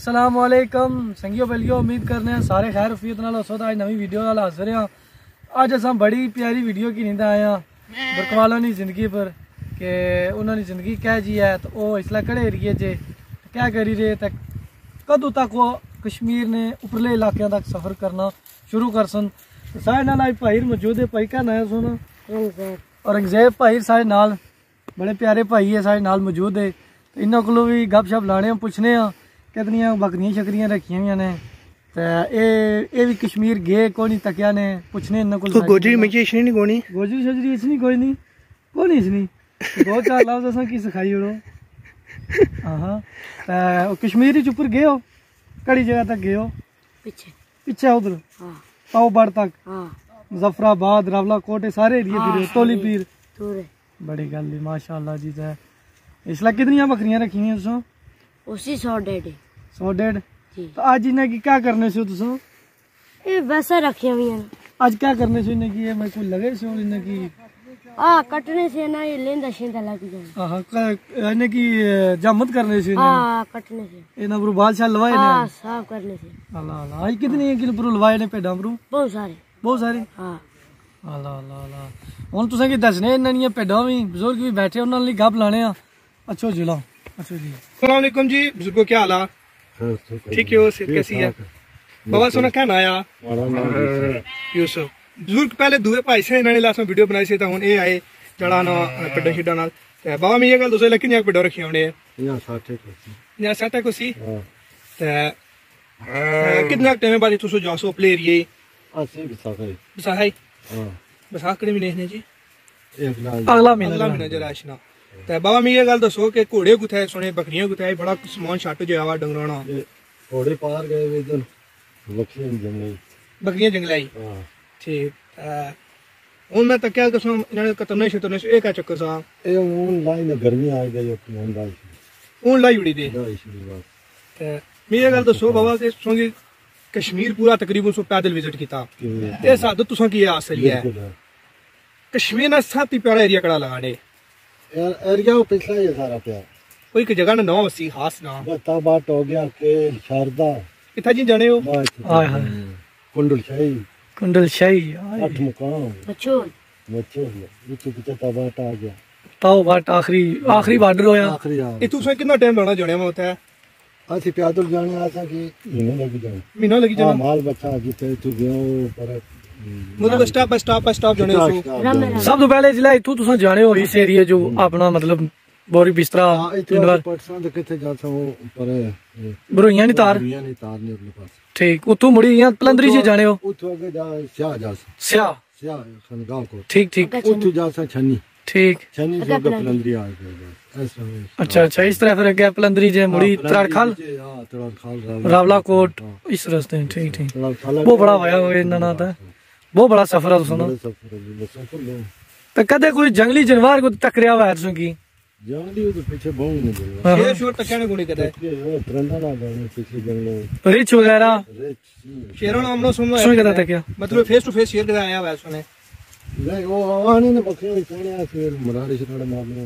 अस्सलाम वालेकुम संगियो बलियो, उम्मीद करने हैं सारे खैर रफीयत नाल होसो। अज नवी वीडियो नाल हाजिर हैं। अज अस बड़ी प्यारी वीडियो की नींद आए हैं बरकवालों की जिंदगी पर कि उन्होंने जिंदगी क्या जी है, तो वो इसलिए कड़े एरिए जे क्या करी रहे, तो कदों तक वो कश्मीर ने उपरले इलाकों तक सफ़र करना शुरू कर सन। साढ़े नाल अज भाई मौजूद है। भाई क्या नाम सुन औरंगजेब भाई साढ़े नाल, बड़े प्यारे भाई है साढ़े नाल मौजूद है। तो इन्हों को भी गप शप लाने पुछने कितनियां बकरियां शकरियां रखी हुई ने, तो ये भी कश्मीर गए को नहीं तकिया ने, पुछने इन्हों को गोजरी मजी इसने नहीं कोनी गोजरी शजरी इसनी कोई नहीं कोनी इसनी दो चार लफ्ज असा की सिखाई उड़ो। हाँ तो कश्मीर ही ऊपर गए हो, कड़ी जगह तक गए हो? पीछे उधर पाओ बड़ तक, मुजफ्फराबाद, रावलाकोट सारे एरिए फिर तोली पीर। बड़ी गल है माशाअल्लाह जी। इसलिए कितनियां बकरियां रखी हुई तुसो? उसी 100-150 तो आज इन्हें की क्या करने से तुसो? ये वैसा रखी हुई हैं। आज क्या करने से इन्हें की? ये मैं को लगे से इन्हें की कटने से ना ये लेंदा शेंदा लग जाए। हां इन्हें की जामत करने से, कटने से इन्हें ब्रो बाल शाल लवाए ने, साफ करने से। अल्लाह अल्लाह। आज कितनी किलो ब्रो लवाए ने पेडा ब्रो? बहुत सारे हां अल्लाह अल्लाह अल्लाह। हुन तुसें की दसने इन्हां पेडा भी बुजुर्ग भी बैठे उन्हां लई गप लाने आ। अच्छा जिला अच्छा जी। अस्सलाम वालेकुम जी बुजुर्गो, क्या हाल है? ठीक हो? सेहत कैसी है? बाबा सोना क्या ना आया यूसुफ बुजुर्ग पहले दूए भाई से इन्होंने लास्ट में वीडियो बनाई सी, हुन ये आए जड़ा ना पिड्डा शिड्डा नाल। बाबा मैं ये गल दसो लेकिन पिड्डा रखी होने यहाँ 60 को सी कितना टाइम बाद तुसो जासो अपने एरिए बसाखड़ी में देखने जी अगला महीना जरा आशना। तो बाबा मैं ये गल दसो कि घोड़े कुत्थे सुने, बकरियां कुत्थे, बड़ा समान छट जो आवा डंगराना घोड़े पार गए इधर बकरियां जंगलाई। ठीक हूं मैं तक क्या दसो इन्होंने कतरने शतरने से क्या चक्कर सा? ए ऑनलाइन गर्मी आ गई ऑनलाइन उड़ी दे। मैं ये गल दसो बाबा के सोंगी कश्मीर पूरा तकरीबन सो पैदल विजिट किया, ये सादत तुसा की हासिल है कश्मीर ना साथी प्यारा एरिया कड़ा लगा दे यार एरिया वो पिछला ही सारा प्यार कोई की जगह ना नाम वसी खास नाम बता बाट हो गया के शारदा किथा जी जाने हो? हाय हाय कुंडल शाही 8 मुकाम बच्चों ये तो पीछे ताबाट आ गया, ताओ बाट आखिरी बॉर्डर होया। आखिरी ये तुसा कितना टाइम लाना जाने में होता है? आसी पैदल जाने आसा कि महीना लगी जाना माल बच्चा जिते तू गयो पर मतलब स्टॉप बाय स्टॉप जाने हो। सब तो पहले जिला इथू तुसा जाने हो इस एरिया जो अपना मतलब बोरी बिस्तरा पटसन किथे जाता हो पर बरोइयां नहीं तार नहीं अगले पास। ठीक उतू मुड़ी यहां पलंदरी से जाने हो? उतू आगे जा स्या जा स्या खनगांव को। ठीक उतू जा सा छन्नी छन्नी से पलंदरी आ गए ऐसा। अच्छा इस तरह फिर क्या पलंदरी जे मुड़ी त्राड़खाल रावलाकोट इस रास्ते। ठीक वो बड़ा होया इन्ना ना था बहुत बड़ा सफर है सुनो। तो कदे कोई जंगली जानवर को टकरिया हुआ है तुम की? जंगली तो पीछे बहुत नहीं शेर शोर टकने को नहीं कहता है वो तरंदा ना जाने पीछे जंगलों रिच वगैरह शेरों नाम ना सुनो सुन कहता था क्या मतलब फेस टू फेस शेर के आया हुआ है सुने नहीं वो आवाने ने बकरियां चढ़े फिर मराड़ी से थोड़ा मारने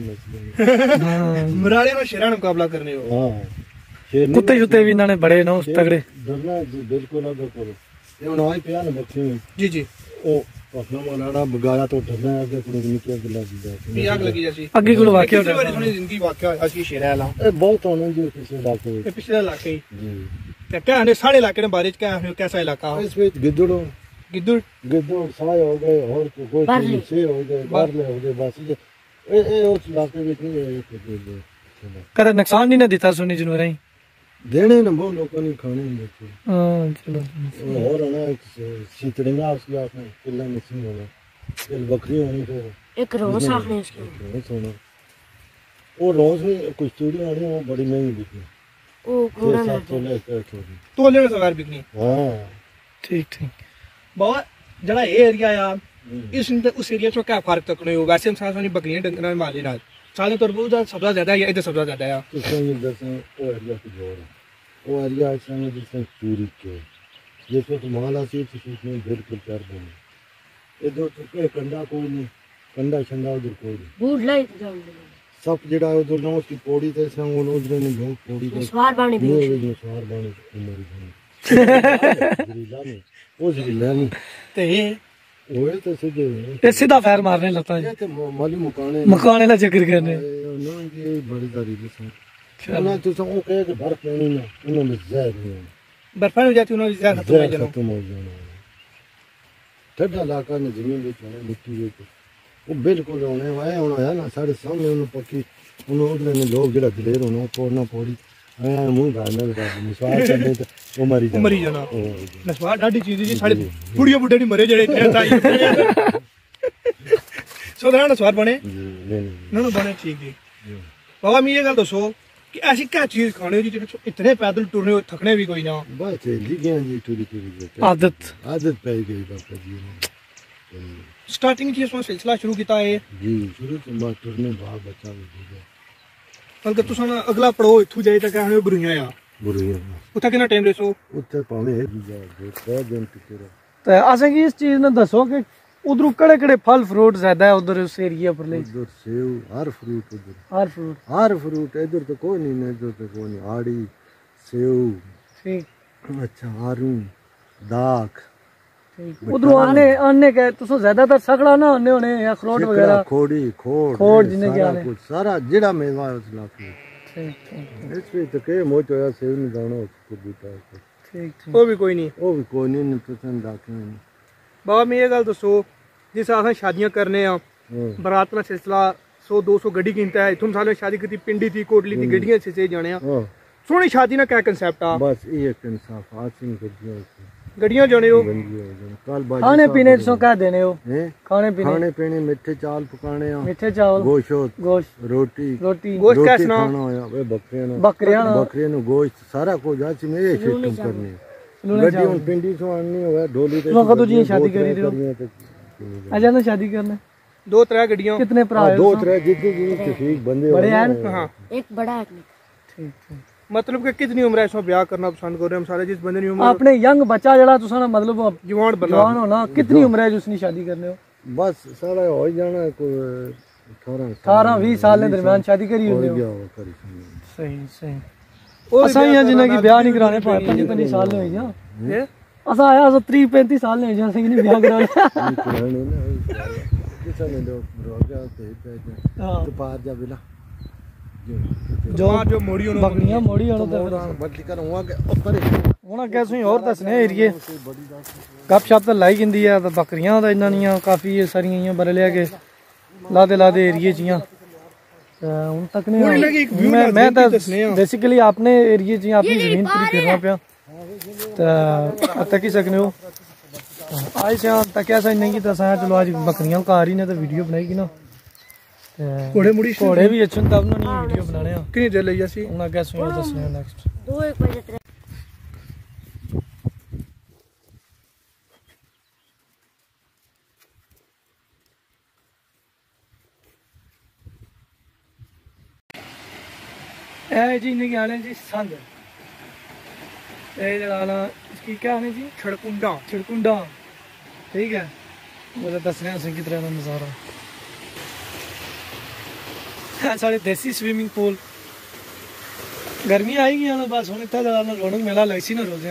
में मराड़ी में शेरा ने मुकाबला करने हो। हां शेर कुत्ते जुत्ते भी इन्होंने बड़े ना तगड़े डरना बिल्कुल ना करो ये उन्होंने पिया ना बकरियां जी ओ अपना मराड़ा बगाया तो डरना आगे कोई निकल के लग जाए आग लगी जैसी आगे कोई वाकया होता है सुनी जिंदगी वाकया आज की शेर है ला ए बहुत होने जो पिछले इलाके जी तो क्या है सारे इलाके में बारिश क्या है कैसा इलाका है? इसमें गिद्दड़ों गिद्दड़ साय हो गए और कोई से हो गए बारले हो गए बस ए उस इलाके में नहीं कदा नुकसान नहीं ना देता सुनी जानवर ही देने न बहुत लोगों ने खाने में हां चलो और ना सीतड़ियां उसकी आपने किला मिसिंग होगा फिर बकरी होनी तो एक रोज आखने इसकी सुनो वो रोज में कुछ चूड़ी होनी वो बड़ी महंगी बिकनी ओ कोड़ा ना तो ले सवार बिकनी। हां ठीक बहुत जड़ा ये एरिया यार इस उस एरिया से क्या फर्क तक नहीं होगा? वैसे हम साथ बकरियां डंगरा में माली ना साले तरबूज सबसे ज्यादा है या इधर सबसे ज्यादा है? तो ये जैसे वो एरिया की जोर है वो एरिया इसमें जिसमें चूरी के जिसमें तो माला सी तो उसमें बिल्कुल प्यार बने ये दो तो कंडा कोई नहीं कंडा छंडा उधर कोई नहीं बूढ़ लाई जाओ सब जेड़ा उधर ना उसकी पौड़ी ते संग उधर ने लोग पौड़ी ते स्वार बाणी भी ये स्वार बाणी उमर जाने वो जिला नहीं ते ओए तो सीधे ये सीधा फैर मारने लगता है ये तो माली मुकाने मकाने का जिक्र करने ना ये बड़ी तारी है ना तो सब कहे कि बर्फ नहीं ना उन्होंने जहर नहीं बर्फा हो जाती उन्होंने जहर खत्म हो जहर जाना खत्म हो जाना ठंडा इलाका ने जमीन में चढ़े मिट्टी में वो बिल्कुल होने वाया होना है ना साढ़े सामने उन्होंने पक्की उन्होंने उधर ने लोग जेड़ा दिलेर होना पौड़ना पौड़ी मुंह गाना निस्वार करने तो वो मरी जाना निस्वार ढाडी चीज जी साढ़े बुढ़िया बुढ़े नहीं मरे जेड़े सो दा निस्वार बने ना बने ठीक है बाबा मैं ये गल दसो कि ऐसी क्या चीज खाने जी इतने पैदल टुरने थकने भी कोई ना बस लिखियां जी टूरी आदत पै गई बापा जी स्टार्टिंग जी इसमें सिलसिला शुरू किया है जी शुरू से बात टुरने भाग बच्चा भी बल्कि तुसा अगला पढ़ो इथू जाए तक कहने बुरियां आ बुरियां उथा कितना टाइम लेसो उत्ते पावे है जा दो दिन टिकेरा तो असें की इस चीज ने दसो कि उधर कड़े कड़े फल फ्रूट ज्यादा है उधर उस एरिया पर ले उधर सेव हर फ्रूट उधर हर फ्रूट इधर तो कोई नहीं इधर तो कोई नहीं आड़ी सेव ठीक अच्छा आरू दाख उधर आने के तो ज्यादातर सगड़ा ना होने होने या अखरोट वगैरह खोड़ी खोड़ जिन्हें क्या है कुछ सारा जेड़ा मेवा है उस इलाके में इसमें तो के मोच होया सेव नहीं दाना उसको बूटा ठीक वो भी कोई नहीं पसंद आके बाबा मैं ये गल दसो जिस अस शादियां करने बरात का सिलसिला 100-200 गड्डी गिनता है इथुम साले शादी की पिंडी थी कोटली थी गड्डियां से जाने सोनी शादी ना क्या कंसेप्ट आ बस ये इंसाफ आसिम गड्डियां जाने हो खाने पीने सो क्या देने हो खाने पीने मिठे चावल पकाने मिठे चावल गोश्त रोटी गोश्त कैसे ना खाना होया वे बकरियां नु गोश्त सारा कुछ आज में ये सिस्टम करनी गड्डी उन पिंडी से आनी होया ढोली ते लोग तो जी शादी कर रहे हो आजा ना शादी करने 2-3 गड्डियां कितने भरा है 2-3 जितने ठीक बंदे बड़े हैं हां एक बड़ा है ठीक मतलब कि कितनी उम्र है इसमें ब्याह करना पसंद कर रहे हैं हम सारे जिस बंदे की उम्र आपने यंग बच्चा जड़ा तुसा ना मतलब जवान होना कितनी उम्र है जिसने शादी करने हो बस सारा हो जाना कोई 18-20 साल के दरमियान शादी करी होने हो सही असा जिन्हें की ब्याह नहीं कराने 25 साल ने हो जा असा आया 30-35 साल ने हो जा नहीं ब्याह कराने जो मोड़ी बकरियां मोड़ी बदली कर ऊपर हुन अग्गे तुसीं होर दसने एरिए गपशप तो लाई जंदी है तो बकरियां तो इन्ना नहीं काफ़ी सारियां इयां बरलिया के लादे एरिए च इयां हुन तकने मैं तो बेसिकली अपने एरिए च अपनी जमीन पूरी करना पिया तो तकी सकने हो आज से तकिया सा नहीं कि चलो आज बकरियां घर ही ने तो वीडियो बनाएगी ना घोड़े भी अच्छे तब ना नहीं वीडियो बनाने कितनी देर लई जासी हुन अग्गे सुनो दसने नेक्स्ट 2-1 बजे तक जी इन्हें क्या आने जी संद जरा इसकी क्या आने जी छिड़कुंडा ठीक है मुझे दसने की तरह का नज़ारा साढ़े देसी स्विमिंग पूल गर्मी आई गई ना बस हम इतना ज़्यादा रौनक मेला लग सी ना रोजे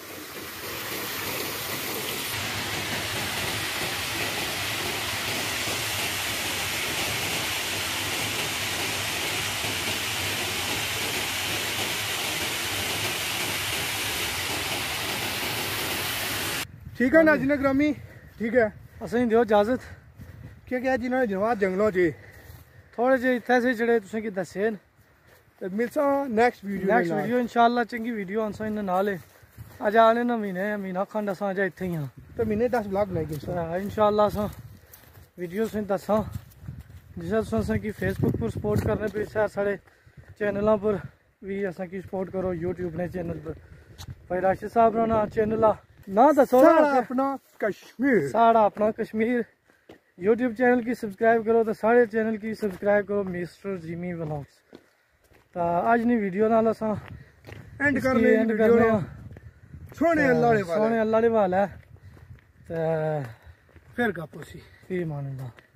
ठीक है नाज़रीन ग्रामी ठीक है असें दियो इजाजत क्या जिन्होंने जवाब जंगलों च थोड़े जे इत्थे से जेड़े तुसें की दस्से न ते मिलसा नेक्स्ट वीडियो इंशाअल्लाह चंगी वीडियो आंसा इन नाले अज आने ना महीना खंड असां अज इत्थे ही हां तो महीने 10 ब्लॉग बनाएंगे इंशाअल्लाह असां वीडियो से दसा जिस तुसें की फेसबुक पर सपोर्ट करने पे साढ़े चैनलों पर भी असां की सपोर्ट करो यूट्यूब ने चैनल पर भाई राशिद साहब ना चैनल ना दसो साड़ा अपना कश्मीर यूट्यूब चैनल की सब्सक्राइब करो तो सारे चैनल की सब्सक्राइब करो मिस्टर जिमी व्लॉग्स तो आज नहीं वीडियो नाल असां एंड करने सोने अल्लाह दे वाल है तो फिर गप्प सी मान अल्लाह।